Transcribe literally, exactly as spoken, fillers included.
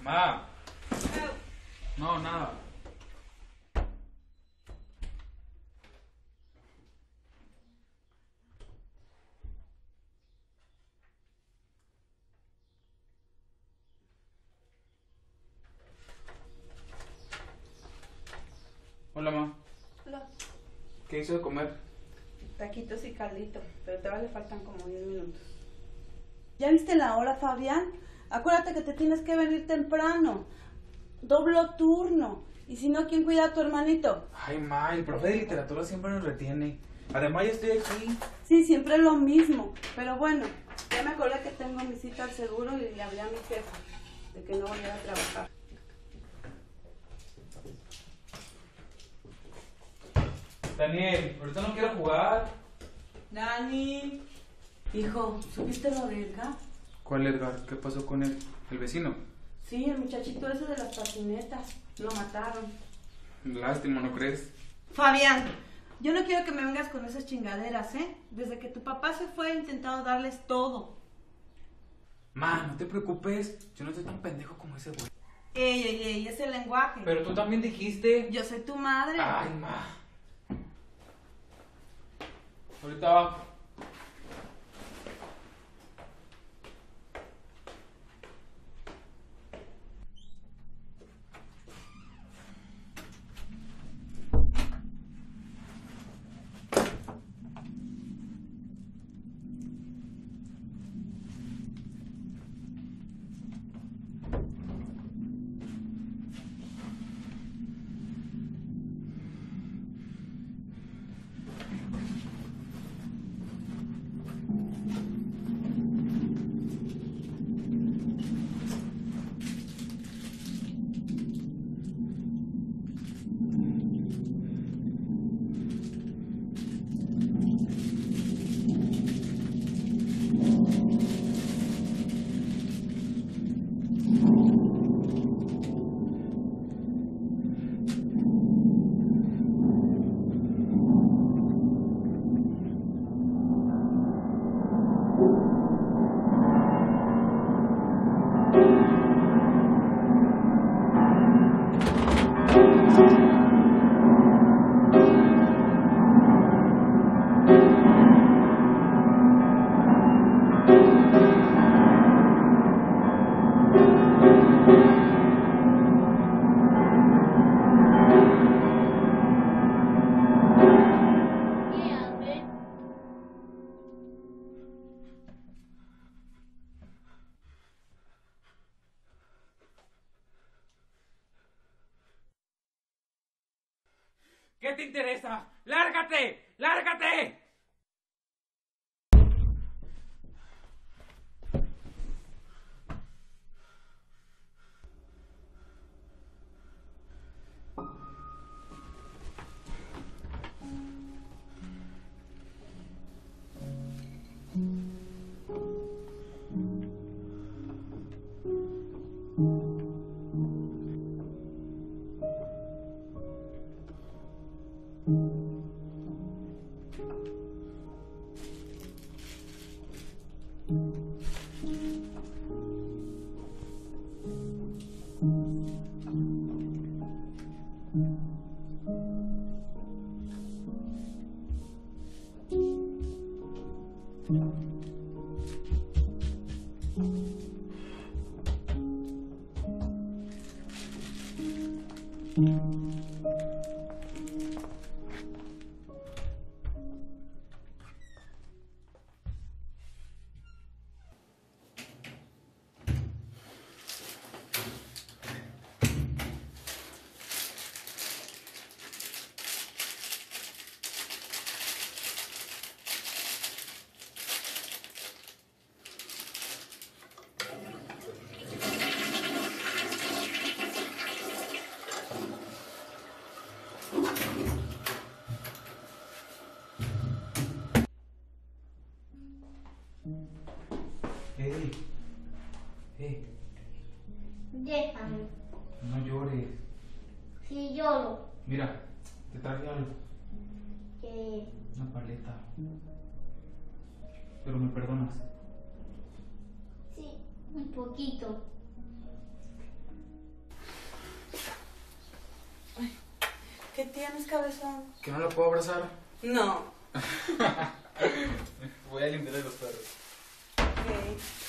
Ma. No, nada. Hola, ma. Hola. ¿Qué hizo de comer? Taquitos y caldito, pero todavía le faltan como diez minutos. ¿Ya viste la hora, Fabián? Acuérdate que te tienes que venir temprano. Doblo turno. Y si no, ¿quién cuida a tu hermanito? Ay, ma, el profe de literatura siempre nos retiene. Además, ya estoy aquí. Sí, siempre es lo mismo. Pero bueno, ya me acordé que tengo mi cita al seguro y le hablé a mi jefa de que no volviera a trabajar. Daniel, ahorita no quiero jugar. Dani. Hijo, ¿supiste lo de Edgar? ¿Cuál Edgar? ¿Qué pasó con él? ¿El vecino? Sí, el muchachito ese de las patinetas. Lo mataron. Lástima, ¿no crees? Fabián, yo no quiero que me vengas con esas chingaderas, ¿eh? Desde que tu papá se fue he intentado darles todo. Ma, no te preocupes. Yo no soy tan pendejo como ese güey. Ey, ey, ey, ese lenguaje. Pero tú también dijiste. Yo soy tu madre. Ay, ma. Ahorita va. ¿Qué te interesa? ¡Lárgate! ¡Lárgate! Hey, hey, Déjame. no llores. Si lloro, Mira, te traje algo. que Una paleta. Pero me perdonas. sí, un poquito. ¿Qué tienes, cabezón? ¿Que no la puedo abrazar? No. Voy a limpiarle los perros. Ok.